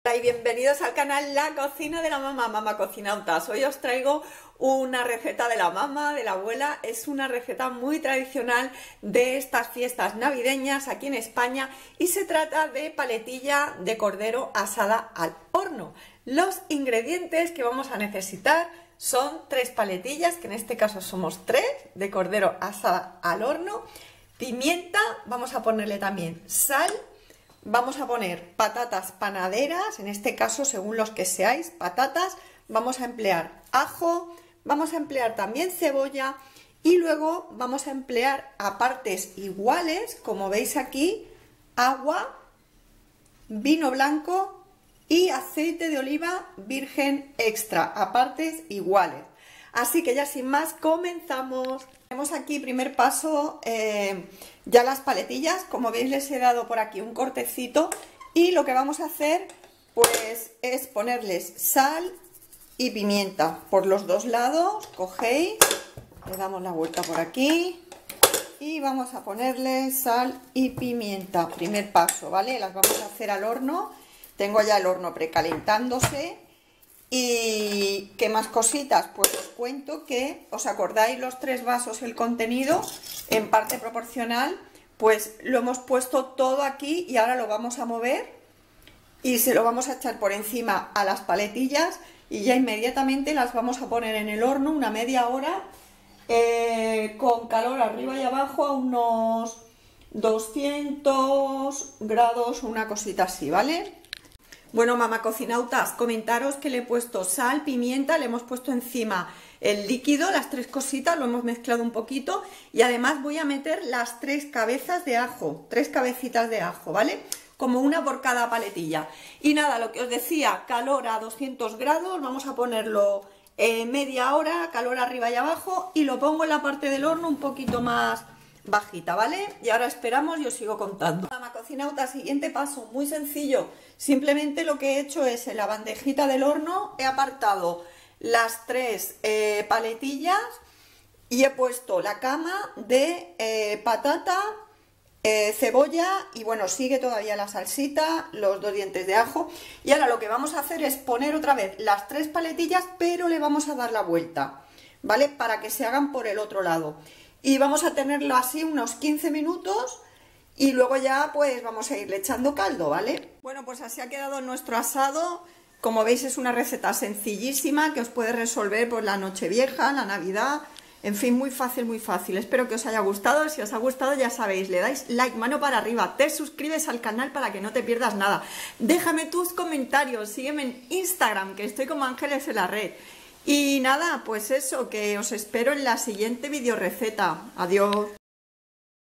Hola y bienvenidos al canal La Cocina de la Mamá, Mamá Cocinautas. Hoy os traigo una receta de la mamá, de la abuela. Es una receta muy tradicional de estas fiestas navideñas aquí en España y se trata de paletilla de cordero asada al horno. Los ingredientes que vamos a necesitar son 3 paletillas, que en este caso somos 3, de cordero asada al horno, pimienta, vamos a ponerle también sal. Vamos a poner patatas panaderas, en este caso según los que seáis, patatas. Vamos a emplear ajo, vamos a emplear también cebolla y luego vamos a emplear a partes iguales, como veis aquí, agua, vino blanco y aceite de oliva virgen extra, a partes iguales. Así que ya sin más comenzamos. Tenemos aquí primer paso ya las paletillas, como veis les he dado por aquí un cortecito y lo que vamos a hacer pues es ponerles sal y pimienta por los dos lados. Cogéis, le damos la vuelta por aquí y vamos a ponerle sal y pimienta. Primer paso, ¿vale? Las vamos a hacer al horno. Tengo ya el horno precalentándose. ¿Y qué más cositas? Pues os cuento que, ¿os acordáis los 3 vasos, el contenido en parte proporcional? Pues lo hemos puesto todo aquí y ahora lo vamos a mover y se lo vamos a echar por encima a las paletillas y ya inmediatamente las vamos a poner en el horno una media hora con calor arriba y abajo a unos 200 grados, una cosita así, ¿vale? Bueno, mamá cocinautas, comentaros que le he puesto sal, pimienta, le hemos puesto encima el líquido, las 3 cositas, lo hemos mezclado un poquito y además voy a meter las 3 cabezas de ajo, 3 cabecitas de ajo, ¿vale? Como una por cada paletilla. Y nada, lo que os decía, calor a 200 grados, vamos a ponerlo media hora, calor arriba y abajo y lo pongo en la parte del horno un poquito más bajita, ¿vale? Y ahora esperamos y os sigo contando. Mamá cocinauta, siguiente paso, muy sencillo. Simplemente lo que he hecho es en la bandejita del horno he apartado las 3 paletillas y he puesto la cama de patata, cebolla y bueno, sigue todavía la salsita, los 2 dientes de ajo. Y ahora lo que vamos a hacer es poner otra vez las 3 paletillas, pero le vamos a dar la vuelta, ¿vale? Para que se hagan por el otro lado. Y vamos a tenerlo así unos 15 minutos y luego ya pues vamos a irle echando caldo, ¿vale? Bueno, pues así ha quedado nuestro asado. Como veis es una receta sencillísima que os puede resolver por la Nochevieja, la Navidad, en fin, muy fácil, muy fácil. Espero que os haya gustado. Si os ha gustado ya sabéis, le dais like, mano para arriba, te suscribes al canal para que no te pierdas nada. Déjame tus comentarios, sígueme en Instagram, que estoy como Ángeles en la red. Y nada, pues eso, que os espero en la siguiente video receta. Adiós.